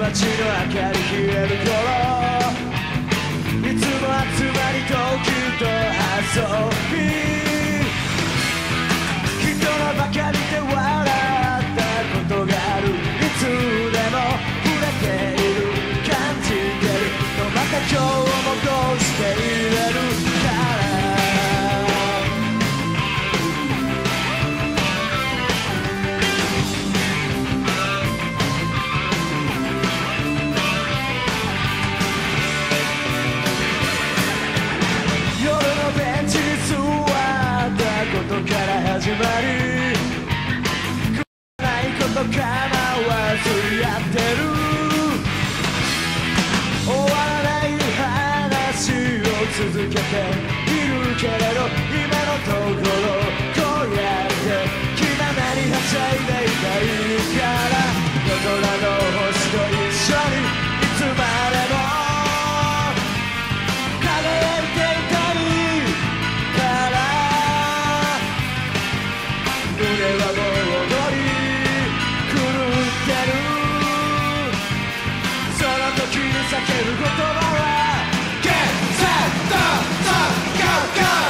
街の明かり消える頃、いつも集まり東京と遊び、人のばかりで笑ったことがある。いつでも触れている、感じてると、また今日もこうしていれるからから始まり、ないこと構わずやってる。終わらない話を続けているけれど、今のところこうやって気ままにはしゃいでいたいから、夜空の星と一緒にいつまでも輝いていたいから、胸はもう踊り狂ってる。その時に叫ぶ言葉は Get set go go go。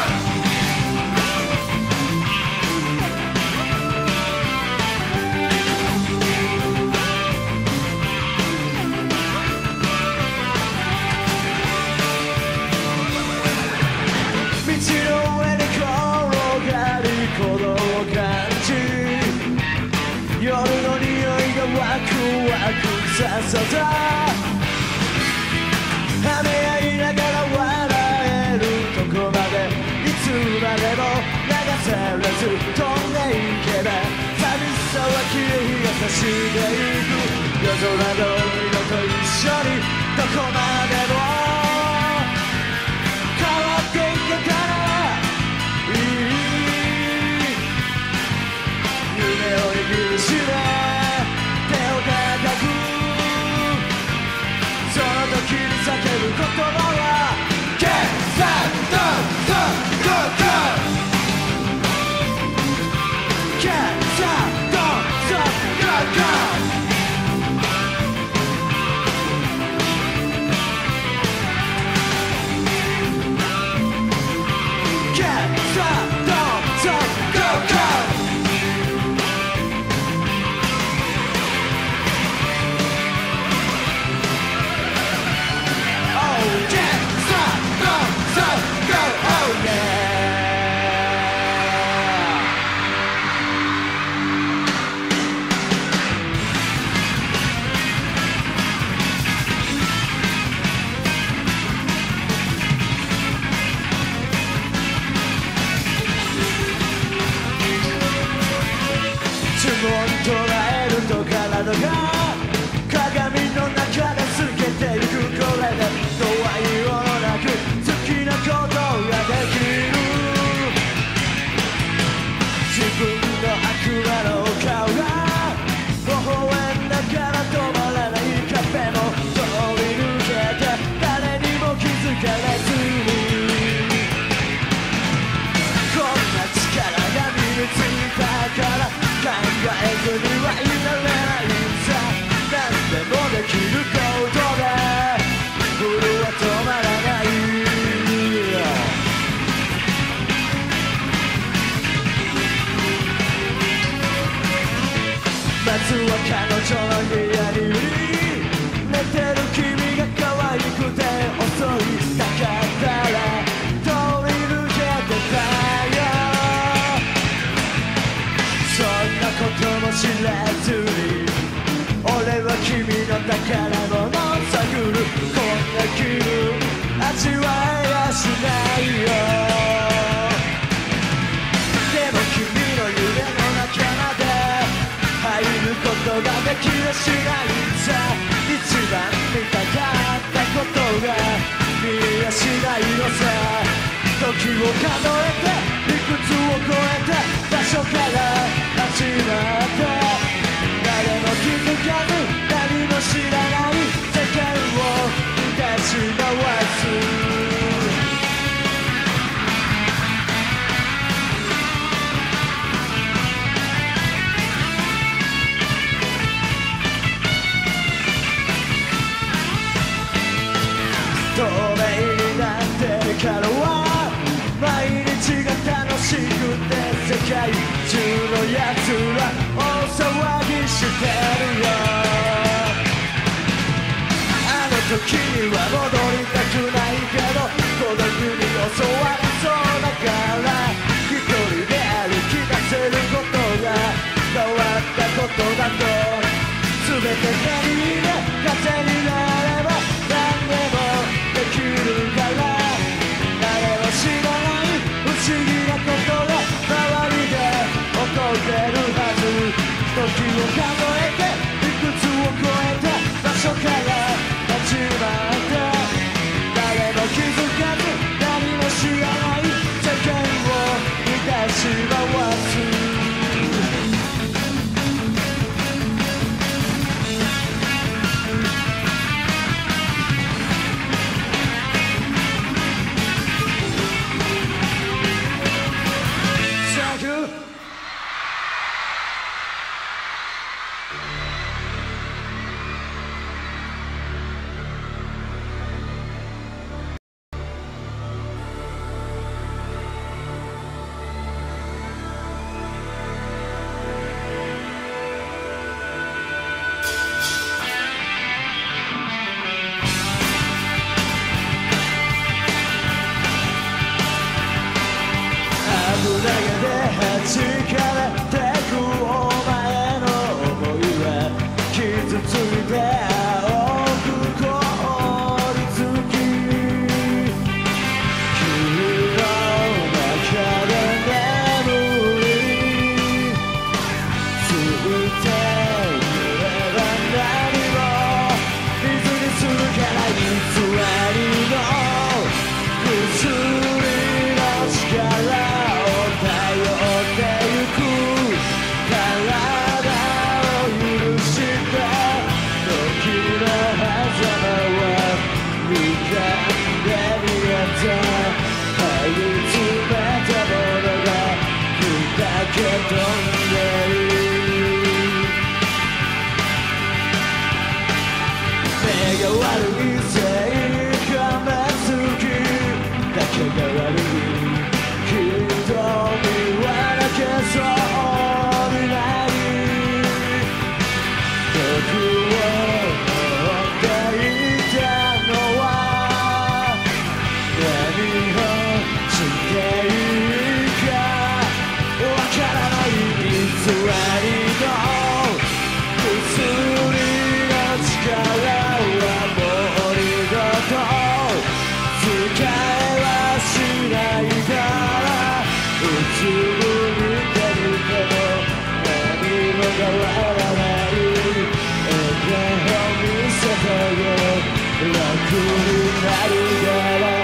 道の上に転がり鼓動を感じ、夜の匂いがワクワクさせた。はめ合いながら笑えるとこまで、いつまでも流されず飛んでいけば、寂しさは消え日が差していく。夜空の色と一緒にどこまでも変わっていけたらいい。夢を握りしめ手を高く、その時に叫ぶ言葉は Get set go go go。 Get set go go go。 Get set go go go。捉えると体が鏡の中で透けていく。これで度合いをなく好きなことができる。自分の悪魔の顔が微笑んだから止まらない壁も通り抜けて、誰にも気づかれずにこんな力が身についたから考えずにはいられないさ。何でもできることで夜は止まらない。まずは彼女の部屋に売り、寝てる君が可愛くて遅い。だから通り抜けてたよ。そんなことも知らずに俺は君の宝物を探る。こんな気分味わえやしないよ。でも君の夢の中まで入ることができやしないさ。一番見たかったことが見えやしないのさ。時を数えていくつを超えて場所から始まって、誰も気づかず何も知らない世界を出し回す。 界中のやつら大騒ぎしてるよ。あの時には戻りたくないけど孤独に襲われそうだから一人で歩き出せることが変わったことだと全て手に入れ風になれば何でもできるから誰も知らない不思議なことが周りで起こってるはず。時を数えていくつを超えた場所から始まって誰も気づかず何も知らない世間を満たし回す。投げで弾かれてくお前の想いは傷ついて青く凍りつき君の中で眠りついてくれば何も水にするから偽りの薬の力目が悪いせいか目つきだけが悪い瞳は泣けそうにない僕を追っていたのは何をしていいかわからない偽りの薬の力楽になるから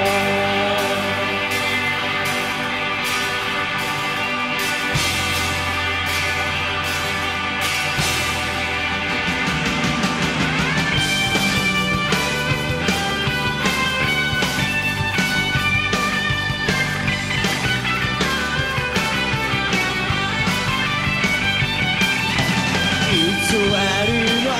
偽りの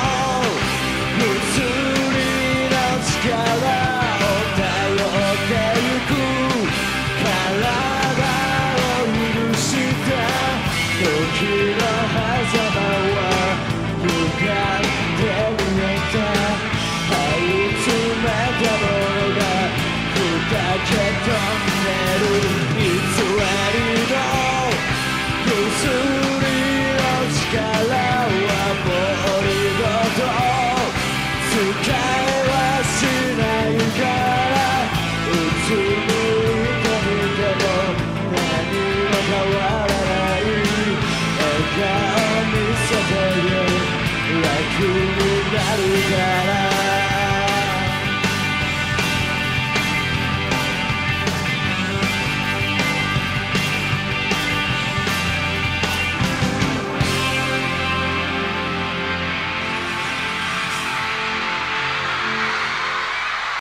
楽になるから